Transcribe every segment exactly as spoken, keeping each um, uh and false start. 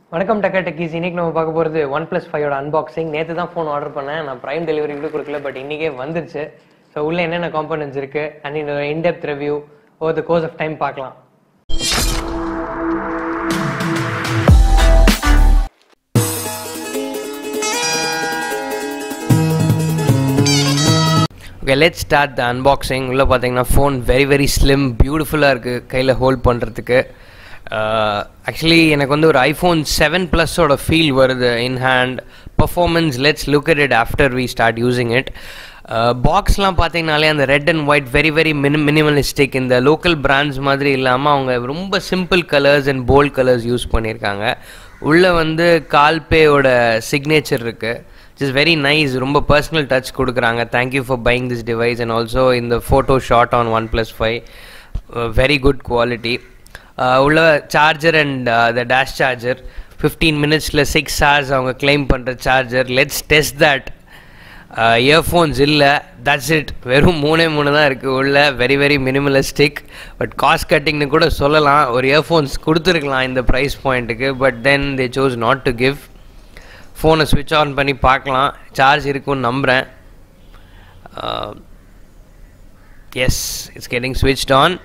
வணக்கம் டக்கா டெக்கீஸ். இன்னைக்கு நம்ம பார்க்க போகிறது ஒன் ப்ளஸ் ஃபைவோட அன்பாக்சிங். நேற்று தான் ஃபோன் ஆர்டர் பண்ணேன், நான் ப்ரைம் டெலிவரி கூட கொடுக்கல, பட் இன்றைக்கே வந்துருச்சு. ஸோ உள்ளே என்னென்ன காம்பனன்ட்ஸ் இருக்குது அண்ட் இந்த in depth review over the course of time பார்க்கலாம். Okay, let's start the unboxing. உள்ளே பார்த்தீங்கன்னா ஃபோன் வெரி வெரி ஸ்லிம், பியூட்டிஃபுல்லாக இருக்குது கையில் ஹோல்ட் பண்ணுறதுக்கு. ஆக்சுவலி எனக்கு வந்து ஒரு ஐஃபோன் செவன் ப்ளஸோட ஃபீல் வருது in hand. Performance let's look at it after we start using it. பாக்ஸ்லாம் பார்த்தீங்கனாலே அந்த red and white very very mini minimalistic இந்த லோக்கல் பிராண்ட்ஸ் மாதிரி இல்லாமல் அவங்க ரொம்ப simple colours and bold colours use பண்ணியிருக்காங்க. உள்ளே வந்து கால்பேயோட சிக்னேச்சர் இருக்குது, இட் இஸ் வெரி நைஸ். ரொம்ப பர்சனல் டச் கொடுக்குறாங்க. Thank you for buying this device and also இந்த photo shot on OnePlus five very good quality. உள்ள charger and the dash charger fifteen மினிட்ஸில் சிக்ஸ் ஹவர்ஸ் அவங்க claim பண்ணுற charger. Let's test that. Earphones இல்லை, that's it. வெறும் மூணே மூணு தான் இருக்குது உள்ள. Very very minimalistic, but cost கட்டிங்னு கூட சொல்லலாம். ஒரு இயர்ஃபோன்ஸ் கொடுத்துருக்கலாம் இந்த ப்ரைஸ் பாயிண்ட்டுக்கு, but then they chose not to give. ஃபோனை ஸ்விட்ச் ஆன் பண்ணி பார்க்கலாம், சார்ஜ் இருக்குன்னு நம்புகிறேன். Yes, it's getting switched on.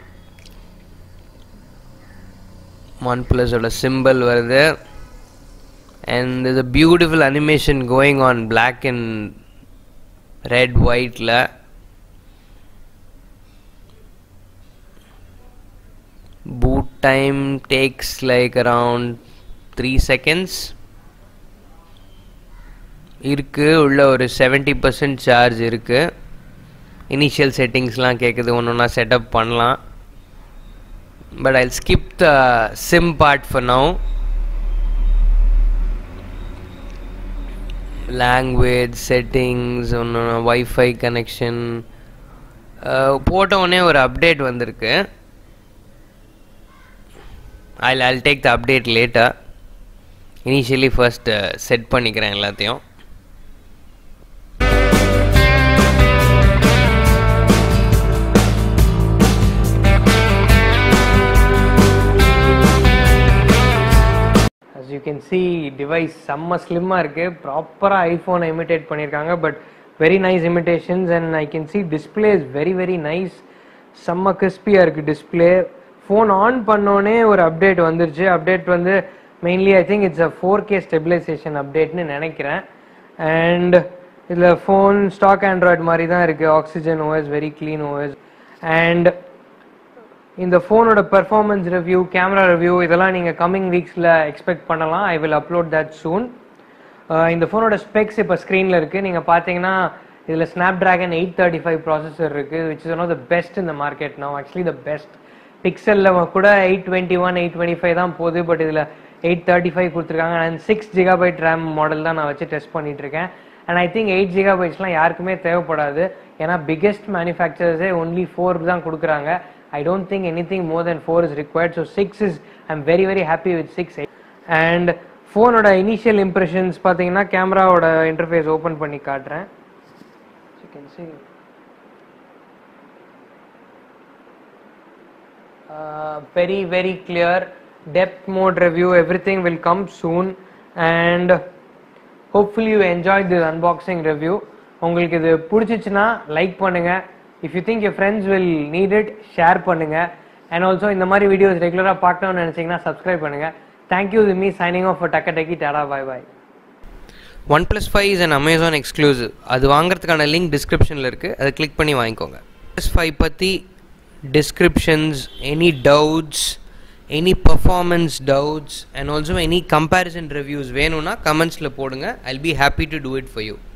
One ப்ளஸோட சிம்பிள் வருது and there's a beautiful animation going on black and red white la. Boot time takes like around three seconds இருக்கு. உள்ள ஒரு seventy percent சார்ஜ் இருக்கு. இனிஷியல் செட்டிங்ஸ்லாம் கேட்குது, ஒன்று ஒன்றா செட்டப் பண்ணலாம். But I'll skip the SIM part for now. Language settings, Wi-Fi connection. போட்ட உடனே ஒரு அப்டேட் வந்திருக்கு. I'll I'll take the update later. Initially first set பண்ணிக்கிறேன் எல்லாத்தையும். You can see device செம்ம ஸ்லிம்மாக இருக்குது. ப்ராப்பராக ஐஃபோனை இமிட்டேட் பண்ணியிருக்காங்க, but very nice imitations. And I can see display is very very nice. செம்ம கிறிஸ்பியாக இருக்குது டிஸ்பிளே. ஃபோன் ஆன் பண்ணோன்னே ஒரு அப்டேட் வந்துருச்சு. அப்டேட் வந்து mainly I think it's a four K stabilisation அப்டேட்னு நினைக்கிறேன். அண்ட் இதில் ஃபோன் ஸ்டாக் ஆண்ட்ராய்டு மாதிரி தான் இருக்குது. Oxygen OS, very clean OS. And இந்த ஃபோனோட பெர்ஃபார்மன்ஸ் ரிவ்யூ, கேமரா ரிவ்யூ இதெல்லாம் நீங்கள் கம்மிங் வீக்ஸில் எக்ஸ்பெக்ட் பண்ணலாம். I will upload that soon. இந்த ஃபோனோட ஸ்பெக்ஸ் இப்போ ஸ்க்ரீனில் இருக்குது. நீங்கள் பார்த்தீங்கன்னா இதில் Snapdragon eight thirty five processor இருக்குது, which is one of the best இந்த market now. Actually the best. பிக்சலில் கூட eight twenty one eight twenty five தான் போகுது, பட் இதில் எயிட் தேர்ட்டி ஃபைவ் கொடுத்துருக்காங்க. And six gigabyte RAM model தான் நான் வச்சு டெஸ்ட் பண்ணிட்டு இருக்கேன். அண்ட் ஐ திங்க் எயிட் ஜிகாபைட்ஸ்லாம் யாருக்குமே தேவைப்படாது, ஏன்னா பிக்கெஸ்ட் மேனுஃபேக்சரர்ஸே ஒன்லி ஃபோர் தான் கொடுக்குறாங்க. I don't think anything more than four is required. So six is, I'm very very happy with six. And phone oda initial impressions pathina camera oda interface open panni kaatren. You can see uh, very very clear. Depth mode review, everything will come soon. And hopefully you enjoyed this unboxing review. உங்களுக்கு இது பிடிச்சிச்சுன்னா like பண்ணுங்க. If you think your friends will need it, share பண்ணுங்க. And also இந்த மாதிரி videos ரெகுலராக பார்க்கணும்னு நினச்சிங்கன்னா சப்ஸ்கிரைப் பண்ணுங்க. Thank you, me signing off for Takka Techie. Tada, bye bye. OnePlus five is an Amazon exclusive. அது வாங்குறதுக்கான link டிஸ்கிரிப்ஷனில் இருக்குது, அதை கிளிக் பண்ணி வாங்கிக்கோங்க. ஒன் ப்ளஸ் ஃபைவ் பற்றி descriptions, any doubts, any performance doubts and also any comparison reviews வேணும்னா கமெண்ட்ஸில் போடுங்க. I'll be happy to do it for you.